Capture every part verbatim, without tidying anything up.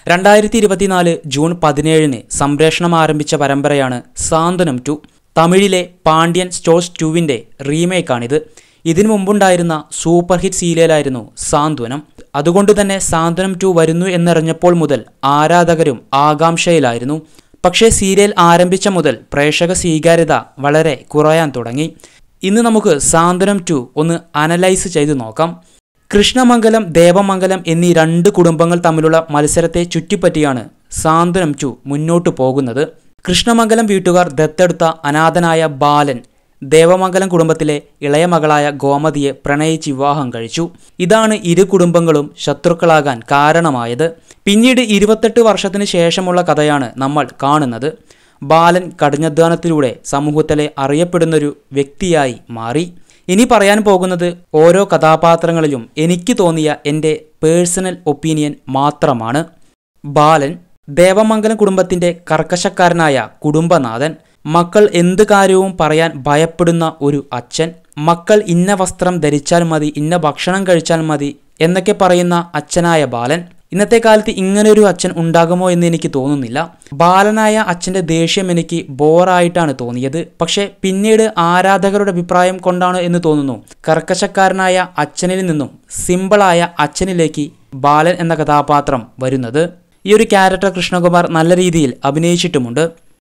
രണ്ടായിരത്തി ഇരുപത്തിനാല് ജൂൺ പതിനേഴിന് സംപ്രേഷണം ആരംഭിച്ച പരമ്പരയാണ് സാന്ത്വനം ടു. തമിഴിലെ പാണ്ഡ്യൻ സ്റ്റോഴ്സ് ടുവിൻ്റെ റീമേക്കാണിത്. ഇതിനു മുമ്പുണ്ടായിരുന്ന സൂപ്പർ ഹിറ്റ് സീരിയലായിരുന്നു സാന്ത്വനം. അതുകൊണ്ട് തന്നെ സാന്ത്വനം ടു വരുന്നു എന്നറിഞ്ഞപ്പോൾ മുതൽ ആരാധകരും ആകാംക്ഷയിലായിരുന്നു. പക്ഷേ സീരിയൽ ആരംഭിച്ച മുതൽ പ്രേക്ഷക സ്വീകാര്യത വളരെ കുറയാൻ തുടങ്ങി. ഇന്ന് നമുക്ക് സാന്ത്വനം ടു ഒന്ന് അനലൈസ് ചെയ്തു നോക്കാം. കൃഷ്ണമംഗലം, ദേവമംഗലം എന്നീ രണ്ട് കുടുംബങ്ങൾ തമ്മിലുള്ള മത്സരത്തെ ചുറ്റിപ്പറ്റിയാണ് സാന്ത്വനം ടു മുന്നോട്ടു പോകുന്നത്. കൃഷ്ണമംഗലം വീട്ടുകാർ ദത്തെടുത്ത അനാഥനായ ബാലൻ ദേവമംഗലം കുടുംബത്തിലെ ഇളയ മകളായ ഗോമതിയെ പ്രണയിച്ച് വിവാഹം കഴിച്ചു. ഇതാണ് ഇരു കുടുംബങ്ങളും ശത്രുക്കളാകാൻ കാരണമായത്. പിന്നീട് ഇരുപത്തെട്ട് വർഷത്തിന് ശേഷമുള്ള കഥയാണ് നമ്മൾ കാണുന്നത്. ബാലൻ കഠിനാധ്വാനത്തിലൂടെ സമൂഹത്തിലെ അറിയപ്പെടുന്നൊരു വ്യക്തിയായി മാറി. ഇനി പറയാൻ പോകുന്നത് ഓരോ കഥാപാത്രങ്ങളിലും എനിക്ക് തോന്നിയ എൻ്റെ പേഴ്സണൽ ഒപ്പീനിയൻ മാത്രമാണ്. ബാലൻ ദേവമംഗലം കുടുംബത്തിൻ്റെ കർക്കശക്കാരനായ കുടുംബനാഥൻ. മക്കൾ എന്ത് കാര്യവും പറയാൻ ഭയപ്പെടുന്ന ഒരു അച്ഛൻ. മക്കൾ ഇന്ന വസ്ത്രം ധരിച്ചാൽ മതി, ഇന്ന ഭക്ഷണം കഴിച്ചാൽ മതി എന്നൊക്കെ പറയുന്ന അച്ഛനായ ബാലൻ. ഇന്നത്തെ കാലത്ത് ഇങ്ങനൊരു അച്ഛൻ ഉണ്ടാകുമോ എന്ന് എനിക്ക് തോന്നുന്നില്ല. ബാലനായ അച്ഛൻ്റെ ദേഷ്യം എനിക്ക് ബോറായിട്ടാണ് തോന്നിയത്. പക്ഷേ പിന്നീട് ആരാധകരുടെ അഭിപ്രായം കൊണ്ടാണ് എന്ന് തോന്നുന്നു കർക്കശക്കാരനായ അച്ഛനിൽ നിന്നും സിമ്പിളായ അച്ഛനിലേക്ക് ബാലൻ എന്ന കഥാപാത്രം വരുന്നത്. ഈ ഒരു ക്യാരക്ടർ കൃഷ്ണകുമാർ നല്ല രീതിയിൽ അഭിനയിച്ചിട്ടുമുണ്ട്.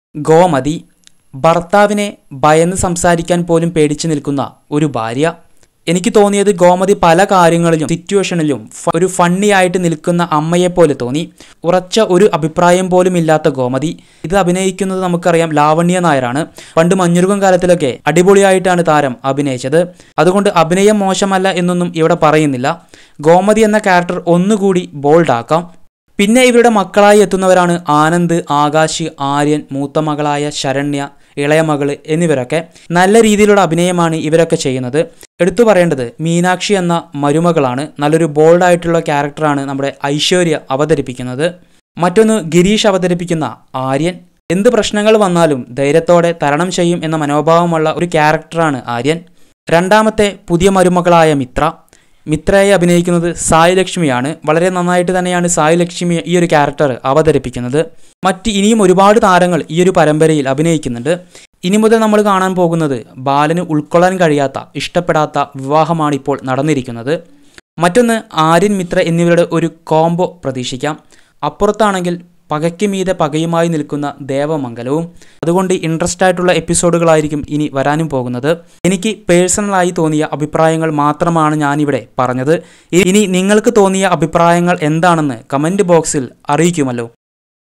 ഗോമതി, ഭർത്താവിനെ ഭയന്ന് സംസാരിക്കാൻ പോലും പേടിച്ചു നിൽക്കുന്ന ഒരു ഭാര്യ. എനിക്ക് തോന്നിയത് ഗോമതി പല കാര്യങ്ങളിലും സിറ്റുവേഷനിലും ഒരു ഫണ്ണി ആയിട്ട് നിൽക്കുന്ന അമ്മയെപ്പോലെ തോന്നി. ഉറച്ച ഒരു അഭിപ്രായം പോലും ഇല്ലാത്ത ഗോമതി. ഇത് അഭിനയിക്കുന്നത് നമുക്കറിയാം ലാവണ്യ നായരാണ്. പണ്ട് മഞ്ഞുരുകം കാലത്തിലൊക്കെ അടിപൊളിയായിട്ടാണ് താരം അഭിനയിച്ചത്. അതുകൊണ്ട് അഭിനയം മോശമല്ല എന്നൊന്നും ഇവിടെ പറയുന്നില്ല. ഗോമതി എന്ന ക്യാരക്ടർ ഒന്നുകൂടി ബോൾഡാക്കാം. പിന്നെ ഇവരുടെ മക്കളായി എത്തുന്നവരാണ് ആനന്ദ്, ആകാശ്, ആര്യൻ, മൂത്ത മകളായ ശരണ്യ, ഇളയ മകള് എന്നിവരൊക്കെ. നല്ല രീതിയിലുള്ള അഭിനയമാണ് ഇവരൊക്കെ ചെയ്യുന്നത്. എടുത്തു പറയേണ്ടത് മീനാക്ഷി എന്ന മരുമകളാണ്. നല്ലൊരു ബോൾഡായിട്ടുള്ള ക്യാരക്ടറാണ് നമ്മുടെ ഐശ്വര്യ അവതരിപ്പിക്കുന്നത്. മറ്റൊന്ന് ഗിരീഷ് അവതരിപ്പിക്കുന്ന ആര്യൻ. എന്ത് പ്രശ്നങ്ങൾ വന്നാലും ധൈര്യത്തോടെ തരണം ചെയ്യും എന്ന മനോഭാവമുള്ള ഒരു ക്യാരക്ടറാണ് ആര്യൻ. രണ്ടാമത്തെ പുതിയ മരുമകളായ മിത്ര. മിത്രയെ അഭിനയിക്കുന്നത് സായി ലക്ഷ്മിയാണ്. വളരെ നന്നായിട്ട് തന്നെയാണ് സായി ലക്ഷ്മി ഈ ഒരു ക്യാരക്ടർ അവതരിപ്പിക്കുന്നത്. മറ്റ് ഇനിയും ഒരുപാട് താരങ്ങൾ ഈ ഒരു പരമ്പരയിൽ അഭിനയിക്കുന്നുണ്ട്. ഇനി മുതൽ നമ്മൾ കാണാൻ പോകുന്നത് ബാലന് ഉൾക്കൊള്ളാൻ കഴിയാത്ത, ഇഷ്ടപ്പെടാത്ത വിവാഹമാണ് ഇപ്പോൾ നടന്നിരിക്കുന്നത്. മറ്റൊന്ന് ആര്യൻ, മിത്ര എന്നിവരുടെ ഒരു കോംബോ പ്രതീക്ഷിക്കാം. അപ്പുറത്താണെങ്കിൽ പകയ്ക്ക് മീതെ പകയുമായി നിൽക്കുന്ന ദേവമംഗലവും. അതുകൊണ്ട് ഇൻട്രസ്റ്റ് ആയിട്ടുള്ള എപ്പിസോഡുകളായിരിക്കും ഇനി വരാനും പോകുന്നത്. എനിക്ക് പേഴ്സണലായി തോന്നിയ അഭിപ്രായങ്ങൾ മാത്രമാണ് ഞാനിവിടെ പറഞ്ഞത്. ഇനി നിങ്ങൾക്ക് തോന്നിയ അഭിപ്രായങ്ങൾ എന്താണെന്ന് കമൻറ്റ് ബോക്സിൽ അറിയിക്കുമല്ലോ.